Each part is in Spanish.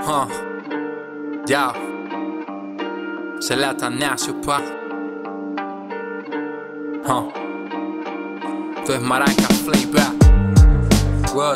Huh. Yo. Selata Nacio, pa. Huh. Esto es Maraca Flavor. What?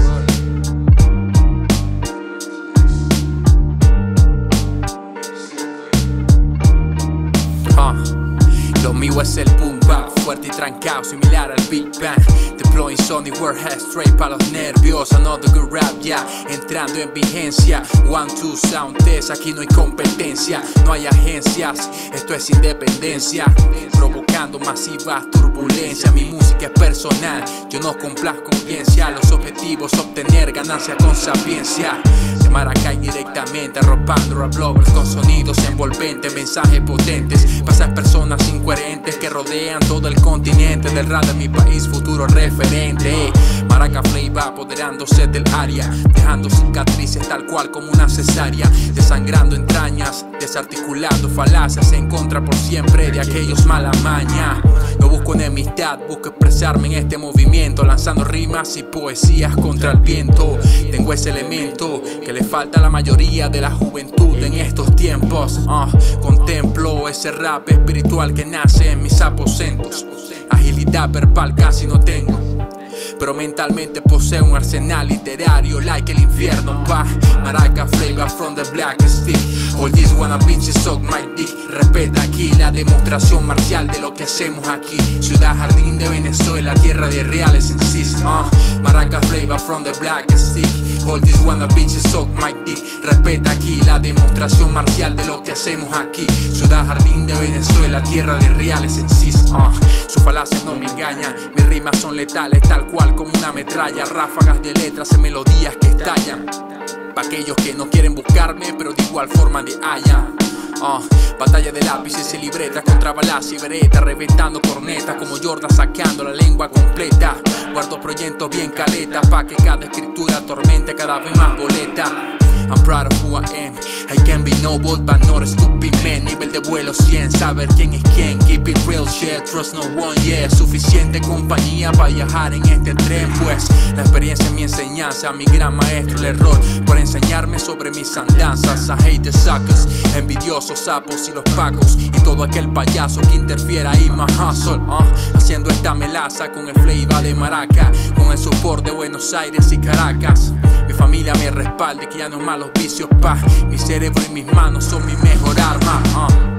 Lo mío es el boom bap, fuerte y trancado, similar al Big Bang. Deploying Sony Warhead, straight pa' los nervios. Another good rap, ya, entrando en vigencia. 1, 2, sound test, aquí no hay competencia. No hay agencias, esto es independencia. Provocando masivas turbulencias. Mi música es personal, yo no complazco audiencia. Los objetivos, obtener ganancia con sapiencia. De Maracay directamente, arropando rap lovers con sonidos envolventes, mensajes potentes. Pasas personas incoherentes que rodean todo el continente. Del rap de mi país, futuro referente. Maraca Flavor apoderándose del área, dejando cicatrices tal cual como una cesárea. Desangrando entrañas, desarticulando falacias en contra por siempre de aquellos mala maña. No busco enemistad, busco expresarme en este movimiento, lanzando rimas y poesías contra el viento. Tengo ese elemento que le falta a la mayoría de la juventud en estos tiempos. Contemplo ese rap espiritual que nace en mis aposentos. Agilidad verbal casi no tengo, pero mentalmente poseo un arsenal literario like el infierno, pa. Maraca Flavor from the black stick. All these wanna bitches suck my dick. Respeta aquí la demostración marcial de lo que hacemos aquí. Ciudad Jardín de Venezuela, tierra de reales en sí. Maraca Flavor from the black stick. All these wanna bitches suck my dick. Respeta aquí la demostración marcial de lo que hacemos aquí. Ciudad Jardín de Venezuela, tierra de reales en sí. Sus falacias no me engañan, mis rimas son letales tal cual como una metralla. Ráfagas de letras en melodías que estallan. Pa' aquellos que no quieren buscarme pero de igual forma de hallan. Batalla de lápices y libretas contra balas y veretas, reventando cornetas como Jordan sacando la lengua completa. Guardo proyectos bien caletas pa' que cada escritura atormente cada vez más boleta. I'm proud of who I am. I can be noble but not a stupid man. Nivel de vuelo 100, saber quién es quién. Keep it real shit, trust no one, yeah. Suficiente compañía para viajar en este tren, pues la experiencia es mi enseñanza, mi gran maestro el error por enseñarme sobre mis andanzas. I hate the suckers, envidiosos, sapos y los pacos y todo aquel payaso que interfiera en my hustle. Haciendo esta melaza con el flavor de Maraca, con el support de Buenos Aires y Caracas. Mi familia me respalde, que ya no es malos vicios, pa. Mi cerebro y mis manos son mi mejor arma.